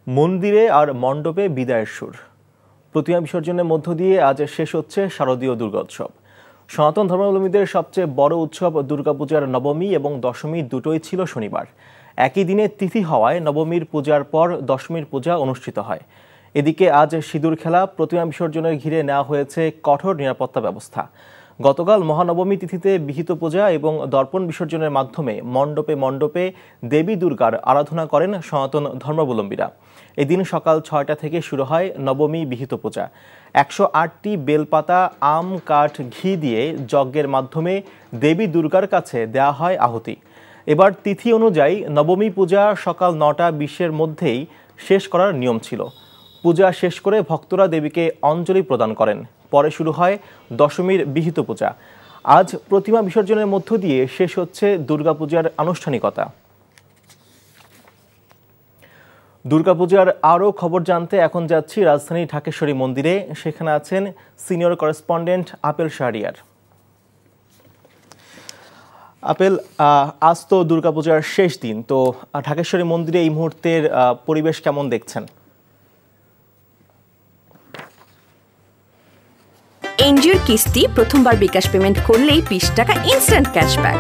মন্দিরে আর মণ্ডপে বিদায়ের সুর। প্রতিমা বিসর্জনের মধ্য দিয়ে আজ শেষ হচ্ছে শারদীয় দুর্গোৎসব। সনাতন ধর্মাবলম্বীদের সবচেয়ে বড় উৎসব দুর্গাপূজার নবমী এবং দশমী দুটোই ছিল শনিবার। একই দিনে তিথি হওয়ায় নবমীর পূজার পর দশমীর পূজা অনুষ্ঠিত হয়। এদিকে আজ সিঁদুর খেলা, প্রতিমা বিসর্জনের ঘিরে নেওয়া হয়েছে কঠোর নিরাপত্তা ব্যবস্থা। গতকাল মহানবমী তিথিতে বিহিত পূজা এবং দর্পণ বিসর্জনের মাধ্যমে মণ্ডপে মণ্ডপে দেবী দুর্গার আরাধনা করেন সনাতন ধর্মাবলম্বীরা। এদিন সকাল ৬টা থেকে শুরু হয় নবমী বিহিত পূজা। ১০৮টি বেলপাতা, আম, কাঠ, ঘি দিয়ে যজ্ঞের মাধ্যমে দেবী দুর্গার কাছে দেয়া হয় আহুতি। এবার তিথি অনুযায়ী নবমী পূজা সকাল ৯টা ২০-এর মধ্যেই শেষ করার নিয়ম ছিল। পূজা শেষ করে ভক্তরা দেবীকে অঞ্জলি প্রদান করেন। পরে শুরু হয় দশমীর বিহিত পূজা। আজ প্রতিমা বিসর্জনের মধ্য দিয়ে শেষ হচ্ছে দুর্গাপূজার আনুষ্ঠানিকতা। দুর্গাপূজার আরও খবর জানতে এখন যাচ্ছি রাজধানী ঢাকেশ্বরী মন্দিরে। সেখানে আছেন সিনিয়র করেসপন্ডেন্ট আপেল শাহরিয়ার। আপেল, আজ তো দুর্গাপূজার শেষ দিন, তো ঢাকেশ্বরী মন্দিরে এই মুহূর্তের পরিবেশ কেমন দেখছেন? এনজিওর কিস্তি প্রথমবার বিকাশ পেমেন্ট করলেই ২০ টাকা ইনস্ট্যান্ট ক্যাশব্যাক।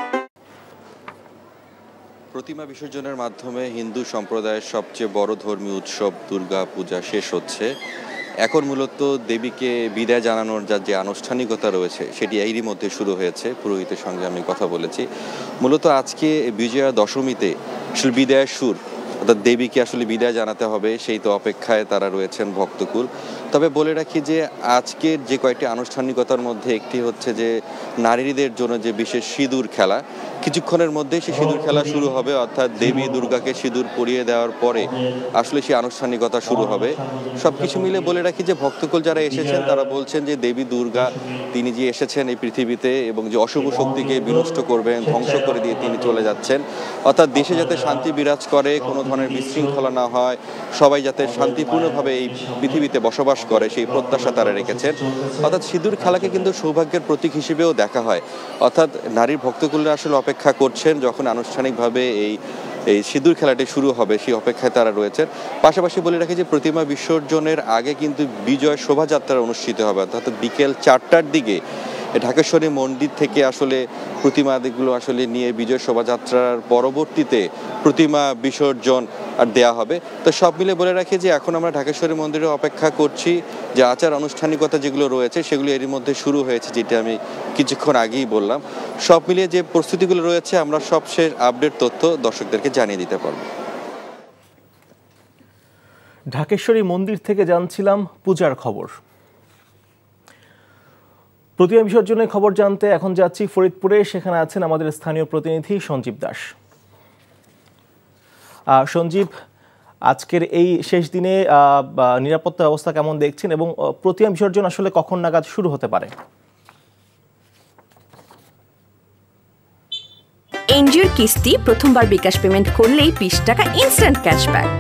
প্রতিমা বিসর্জনের মাধ্যমে হিন্দু সম্প্রদায়ের সবচেয়ে বড় ধর্মীয় উৎসব দুর্গা পূজা শেষ হচ্ছে। এখন মূলত দেবীকে বিদায় জানানোর যে আনুষ্ঠানিকতা রয়েছে সেটি এরই মধ্যে শুরু হয়েছে। পুরোহিতের সঙ্গে আমি কথা বলেছি। মূলত আজকে বিজয়া দশমীতে আসলে বিদায়ের সুর, অর্থাৎ দেবীকে আসলে বিদায় জানাতে হবে, সেই তো অপেক্ষায় তারা রয়েছেন ভক্তকুল। তবে বলে রাখি যে আজকের যে কয়েকটি আনুষ্ঠানিকতার মধ্যে একটি হচ্ছে যে নারীদের জন্য যে বিশেষ সিঁদুর খেলা, কিছুক্ষণের মধ্যে সেই সিঁদুর খেলা শুরু হবে। অর্থাৎ দেবী দুর্গাকে সিঁদুর পরিয়ে দেওয়ার পরে আসলে সেই আনুষ্ঠানিকতা শুরু হবে। সবকিছু মিলে বলে রাখি যে ভক্তকুল যারা এসেছেন তারা বলছেন যে দেবী দুর্গা তিনি যে এসেছেন এই পৃথিবীতে এবং যে অশুভ শক্তিকে বিনষ্ট করবেন, ধ্বংস করে দিয়ে তিনি চলে যাচ্ছেন। অর্থাৎ দেশে যাতে শান্তি বিরাজ করে, কোনো ধরনের বিশৃঙ্খলা না হয়, সবাই যাতে শান্তিপূর্ণভাবে এই পৃথিবীতে বসবাস করে, সেই প্রত্যাশা তারা রেখেছেন। অর্থাৎ সিঁদুর খেলাকে কিন্তু সৌভাগ্যের প্রতীক হিসেবেও দেখা হয়। অর্থাৎ নারীর ভক্তকুলরা আসলে অপেক্ষা করছেন যখন আনুষ্ঠানিকভাবে এই সিঁদুর খেলাটি শুরু হবে, সেই অপেক্ষায় তারা রয়েছেন। পাশাপাশি বলে রাখি যে প্রতিমা বিসর্জনের আগে কিন্তু বিজয় শোভাযাত্রা অনুষ্ঠিত হবে। অর্থাৎ বিকেল ৪টার দিকে ঢাকেশ্বরী মন্দির থেকে আসলে প্রতিমাগুলো আসলে নিয়ে বিজয় শোভাযাত্রার পরবর্তীতে প্রতিমা বিসর্জন আর দেয়া হবে। তো সব মিলে বলে রাখি যে এখন আমরা ঢাকেশ্বরী মন্দিরে অপেক্ষা করছি যে আচার আনুষ্ঠানিকতা যেগুলো রয়েছে সেগুলো এরই মধ্যে শুরু হয়েছে, যেটা আমি কিছুক্ষণ আগেই বললাম। সব মিলিয়ে যে প্রস্তুতিগুলো রয়েছে আমরা সবশেষ আপডেট তথ্য দর্শকদেরকে জানিয়ে দিতে পারব। ঢাকেশ্বরী মন্দির থেকে জানছিলাম পূজার খবর। প্রতিমা বিসর্জনের খবর জানতে এখন যাচ্ছি ফরিদপুরে। সেখানে আছেন আমাদের স্থানীয় প্রতিনিধি সঞ্জীব দাস। সঞ্জীব, আজকের এই শেষ দিনে নিরাপত্তা ব্যবস্থা কেমন দেখছেন এবং প্রতিমা বিসর্জন আসলে কখন নাগাদ শুরু হতে পারে? এনজিওর কিস্তি প্রথমবার বিকাশ পেমেন্ট করলেই ২০ টাকা ইনস্ট্যান্ট ক্যাশব্যাক।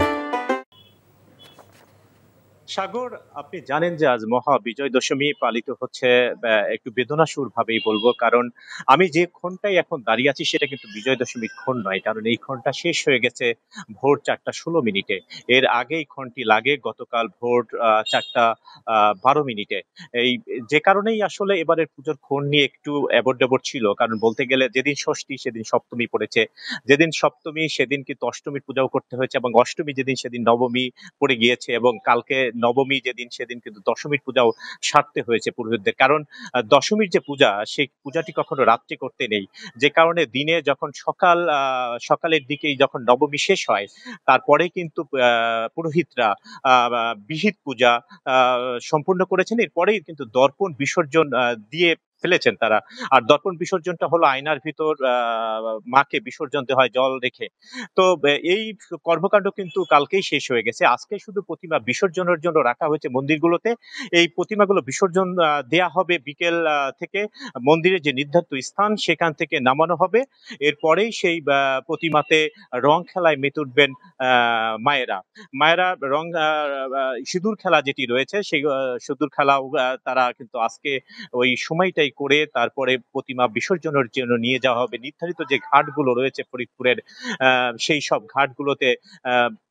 সাগর, আপনি জানেন যে আজ মহা বিজয় দশমী পালিত হচ্ছে। একটু বেদনাসুর ভাবেই বলবো, কারণ আমি যে ক্ষণটাই এখন দাঁড়িয়ে আছি সেটা কিন্তু বিজয় দশমীর ক্ষণ নয়, কারণ এই ক্ষণটা শেষ হয়ে গেছে ভোর ৪টা ১৬ মিনিটে। এর আগে এই ক্ষণটি লাগে গতকাল ভোর ৪টা ১২ মিনিটে। এই যে কারণেই আসলে এবারের পুজোর ক্ষণ নিয়ে একটু এবড় ছিল, কারণ বলতে গেলে যেদিন ষষ্ঠী সেদিন সপ্তমী পড়েছে, যেদিন সপ্তমী সেদিন কিন্তু অষ্টমীর পূজাও করতে হয়েছে, এবং অষ্টমী যেদিন সেদিন নবমী পড়ে গিয়েছে, এবং কালকে নবমী যেদিন সেদিন কিন্তু দশমীর পূজাও সারতে হয়েছে পুরোহিতদের। কারণ দশমীর যে পূজা, সেই পূজাটি কখনো রাত্রে করতে নেই, যে কারণে দিনে যখন সকালের দিকেই যখন নবমী শেষ হয় তারপরে কিন্তু পুরোহিতরা বিহিত পূজা সম্পূর্ণ করেছেন। এরপরেই কিন্তু দর্পণ বিসর্জন দিয়ে ফেলেছেন তারা। আর দর্পণ বিসর্জনটা হলো আয়নার ভিতর মাকে বিসর্জন দেওয়া হয় জল রেখে। তো এই কর্মকাণ্ড কিন্তু কালকেই শেষ হয়ে গেছে। আজকে শুধু প্রতিমা বিসর্জনের জন্য রাখা হয়েছে মন্দিরগুলোতে। এই প্রতিমাগুলো বিসর্জন দেয়া হবে বিকেল থেকে মন্দিরের যে নির্ধারিত স্থান সেখান থেকে নামানো হবে। এরপরেই সেই প্রতিমাতে রং খেলায় মেতে উঠবেন মায়েরা রং সিঁদুর খেলা যেটি রয়েছে সেই সিঁদুর খেলাও তারা কিন্তু আজকে ওই সময়টাই করে তারপরে প্রতিমা বিসর্জনের জন্য নিয়ে যাওয়া হবে নির্ধারিত যে ঘাটগুলো রয়েছে ফরিদপুরের, সেই সব ঘাটগুলোতে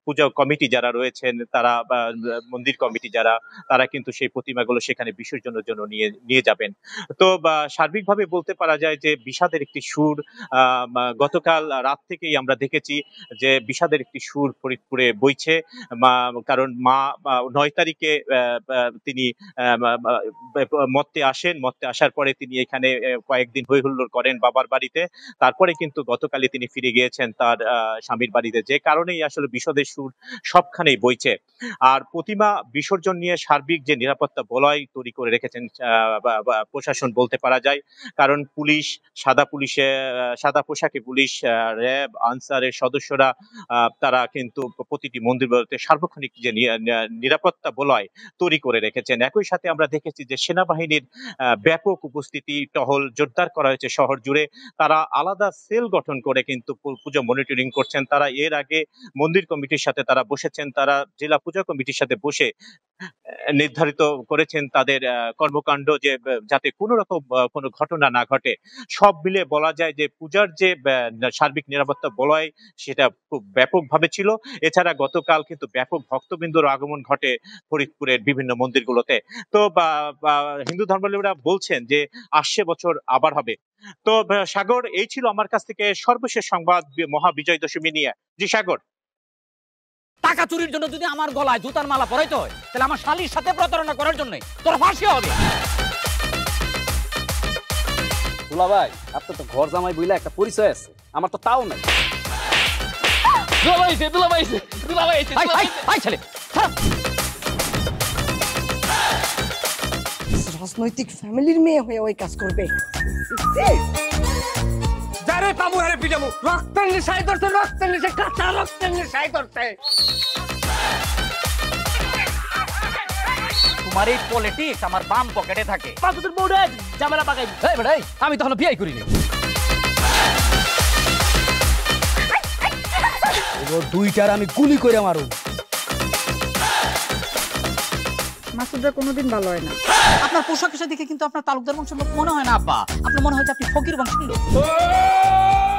পূজা কমিটি যারা রয়েছেন তারা মন্দির কমিটি যারা তারা কিন্তু সেই প্রতিমাগুলো সেখানে বিসর্জনের জন্য নিয়ে যাবেন। তো সার্বিকভাবে বলতে পারা যায় যে বিষাদের একটি সুর গতকাল রাত থেকেই আমরা দেখেছি যে বিষাদের একটি সুর ফরিদপুরে বইছে। কারণ মা 9 তারিখে তিনি মর্তে আসার পরে তিনি এখানে কয়েকদিন হই হুল্লোড় করেন বাবার বাড়িতে, তারপরে কিন্তু গতকালই তিনি ফিরে গিয়েছেন তার স্বামীর বাড়িতে, যে কারণেই আসলে বিষাদের সুর সবখানেই বইছে। আর প্রতিমা বিসর্জন নিয়ে সার্বিক যে নিরাপত্তা বলয় তৈরি করে রেখেছেন প্রশাসন বলতে পারা যায়, কারণ পুলিশ, সাদা পোশাকে পুলিশ, র্যাব, আনসারের সদস্যরা তারা কিন্তু প্রতিটি মন্দিরগুলোতে সার্বক্ষণিক যে নিরাপত্তা বলয় তৈরি করে রেখেছেন। একই সাথে আমরা দেখেছি যে সেনাবাহিনীর ব্যাপক উপস্থিতি, টহল জোরদার করা হয়েছে শহর জুড়ে। তারা আলাদা সেল গঠন করে কিন্তু পুজো মনিটরিং করছেন। তারা এর আগে মন্দির কমিটির সাথে তারা বসেছেন, তারা জেলা পূজা কমিটির সাথে বসে নির্ধারিত করেছেন তাদের কর্মকাণ্ড, যে যাতে কোনো রকম কোনো ঘটনা না ঘটে। সব মিলে বলা যায় যে পূজার যে সার্বিক নিরাপত্তা বলয় সেটা খুব ব্যাপকভাবে ছিল। এছাড়া গতকাল কিন্তু ব্যাপক ভক্তবৃন্দর আগমন ঘটে ফরিদপুরের বিভিন্ন মন্দিরগুলোতে। তো হিন্দু ধর্মাবলম্বীরা বলছেন যে আসছে বছর আবার হবে। তো সাগর, এই ছিল আমার কাছ থেকে সর্বশেষ সংবাদ মহা বিজয় দশমী নিয়ে। জি সাগর। টাকা চুরির জন্য যদি আমার গলায় জুতার মালা পরাইতে হয়, তাহলে আমার শালীর সাথে প্রতারণা করার জন্য তোর ফাঁসি হবে। দুলা ভাই, আপনার তো ঘর জামাই বইলা একটা পরিচয় আছে, আমার তো তাও নাই। রাজনৈতিক ফ্যামিলির মেয়ে হয়ে ওই কাজ করবে। যারে পাবো হারে পিটাবো, রক্তের নেশায় ধরছে, রক্তের নেশায়, কাঁচা রক্তের নেশায় ধরছে। তোমার এই পলিটিক্স আমার বাম পকেটে থাকে। তোদের বউরে ঝামেলা পাকাই। এই বেটাই, আমি তখন বিয়ে করিনি। দুইটার আমি গুলি করে মারু। মাসুদরা কোনোদিন ভালো হয় না। আপনার পোশাক আশাক দেখে কিন্তু আপনার তালুকদার বংশের লোক মনে হয় না আব্বা, আপনার মনে হয় যে আপনি ফকির বংশের লোক।